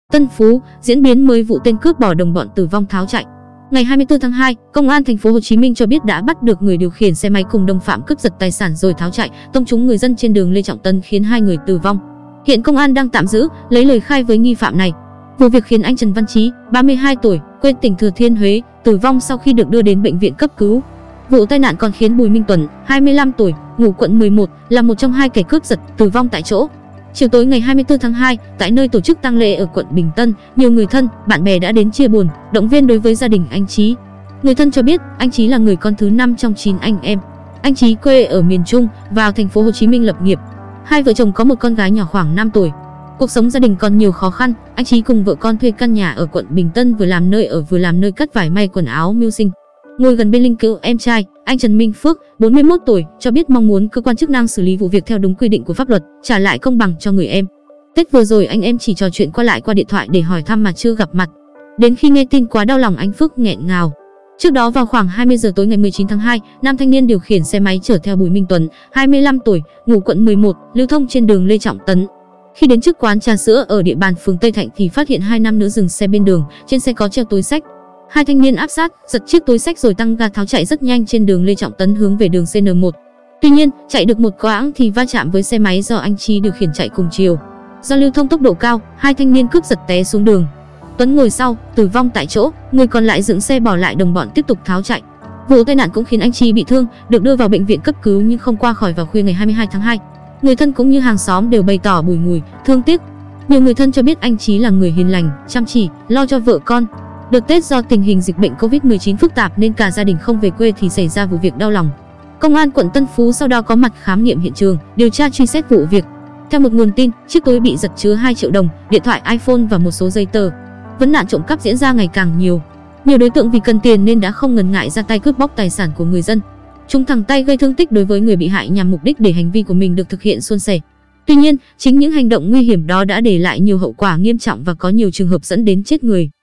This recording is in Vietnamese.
Tân Phú, diễn biến mới vụ tên cướp bỏ đồng bọn tử vong tháo chạy. Ngày 24 tháng 2, Công an thành phố Hồ Chí Minh cho biết đã bắt được người điều khiển xe máy cùng đồng phạm cướp giật tài sản rồi tháo chạy, tông trúng người dân trên đường Lê Trọng Tấn khiến 2 người tử vong. Hiện công an đang tạm giữ, lấy lời khai với nghi phạm này. Vụ việc khiến anh Trần Văn Chí, 32 tuổi, quê tỉnh Thừa Thiên Huế, tử vong sau khi được đưa đến bệnh viện cấp cứu. Vụ tai nạn còn khiến Bùi Minh Tuấn, 25 tuổi, ngụ quận 11, là một trong 2 kẻ cướp giật, tử vong tại chỗ. Chiều tối ngày 24 tháng 2, tại nơi tổ chức tang lễ ở quận Bình Tân, nhiều người thân, bạn bè đã đến chia buồn, động viên đối với gia đình anh Chí. Người thân cho biết, anh Chí là người con thứ 5 trong 9 anh em. Anh Chí quê ở miền Trung, vào thành phố Hồ Chí Minh lập nghiệp. Hai vợ chồng có một con gái nhỏ khoảng 5 tuổi. Cuộc sống gia đình còn nhiều khó khăn, anh Chí cùng vợ con thuê căn nhà ở quận Bình Tân vừa làm nơi ở vừa làm nơi cắt vải may quần áo mưu sinh. Ngồi gần bên linh cữu em trai, anh Trần Minh Phước, 41 tuổi, cho biết mong muốn cơ quan chức năng xử lý vụ việc theo đúng quy định của pháp luật, trả lại công bằng cho người em. Tết vừa rồi anh em chỉ trò chuyện qua lại qua điện thoại để hỏi thăm mà chưa gặp mặt. Đến khi nghe tin quá đau lòng anh Phước nghẹn ngào. Trước đó vào khoảng 20 giờ tối ngày 19 tháng 2, nam thanh niên điều khiển xe máy chở theo Bùi Minh Tuấn, 25 tuổi, ngụ quận 11, lưu thông trên đường Lê Trọng Tấn. Khi đến trước quán trà sữa ở địa bàn phường Tây Thạnh thì phát hiện 2 nam nữ dừng xe bên đường, trên xe có treo túi xách. Hai thanh niên áp sát, giật chiếc túi xách rồi tăng ga tháo chạy rất nhanh trên đường Lê Trọng Tấn hướng về đường CN1. Tuy nhiên, chạy được một quãng thì va chạm với xe máy do anh Chí điều khiển chạy cùng chiều. Do lưu thông tốc độ cao, hai thanh niên cướp giật té xuống đường. Tuấn ngồi sau, tử vong tại chỗ, người còn lại dựng xe bỏ lại đồng bọn tiếp tục tháo chạy. Vụ tai nạn cũng khiến anh Chí bị thương, được đưa vào bệnh viện cấp cứu nhưng không qua khỏi vào khuya ngày 22 tháng 2. Người thân cũng như hàng xóm đều bày tỏ bùi ngùi, thương tiếc. Nhiều người thân cho biết anh Chí là người hiền lành, chăm chỉ, lo cho vợ con. Đợt Tết do tình hình dịch bệnh Covid-19 phức tạp nên cả gia đình không về quê thì xảy ra vụ việc đau lòng. Công an quận Tân Phú sau đó có mặt khám nghiệm hiện trường, điều tra truy xét vụ việc. Theo một nguồn tin, chiếc túi bị giật chứa 2 triệu đồng, điện thoại iPhone và một số giấy tờ. Vấn nạn trộm cắp diễn ra ngày càng nhiều. Nhiều đối tượng vì cần tiền nên đã không ngần ngại ra tay cướp bóc tài sản của người dân. Chúng thẳng tay gây thương tích đối với người bị hại nhằm mục đích để hành vi của mình được thực hiện suôn sẻ. Tuy nhiên, chính những hành động nguy hiểm đó đã để lại nhiều hậu quả nghiêm trọng và có nhiều trường hợp dẫn đến chết người.